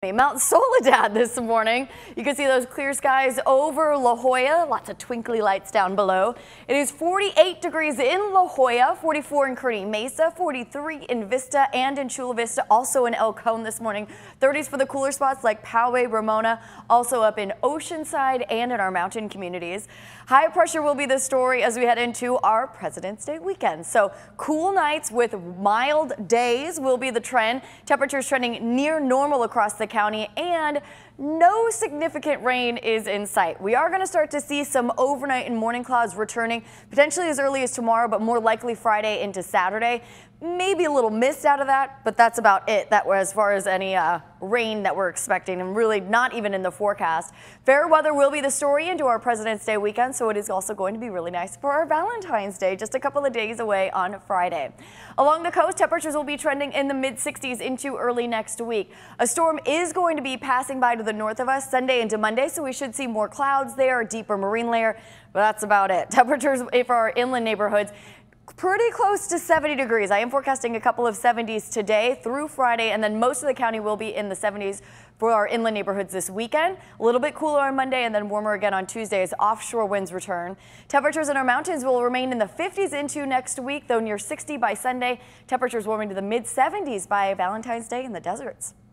Mount Soledad this morning. You can see those clear skies over La Jolla, lots of twinkly lights down below. It is 48 degrees in La Jolla, 44 in Kearney Mesa, 43 in Vista and in Chula Vista, also in El Cajon this morning. 30s for the cooler spots like Poway, Ramona, also up in Oceanside and in our mountain communities. High pressure will be the story as we head into our President's Day weekend. So cool nights with mild days will be the trend. Temperatures trending near normal across the county and no significant rain is in sight. We are going to start to see some overnight and morning clouds returning potentially as early as tomorrow, but more likely Friday into Saturday. Maybe a little mist out of that, but that's about it. That was as far as any rain that we're expecting, and really not even in the forecast. Fair weather will be the story into our President's Day weekend, so it is also going to be really nice for our Valentine's Day, just a couple of days away on Friday. Along the coast, temperatures will be trending in the mid-60s into early next week. A storm is going to be passing by to the north of us Sunday into Monday, so we should see more clouds there, a deeper marine layer, but that's about it. Temperatures for our inland neighborhoods pretty close to 70 degrees. I am forecasting a couple of 70s today through Friday, and then most of the county will be in the 70s for our inland neighborhoods this weekend. A little bit cooler on Monday and then warmer again on Tuesday as offshore winds return. Temperatures in our mountains will remain in the 50s into next week, though near 60 by Sunday. Temperatures warming to the mid 70s by Valentine's Day in the deserts.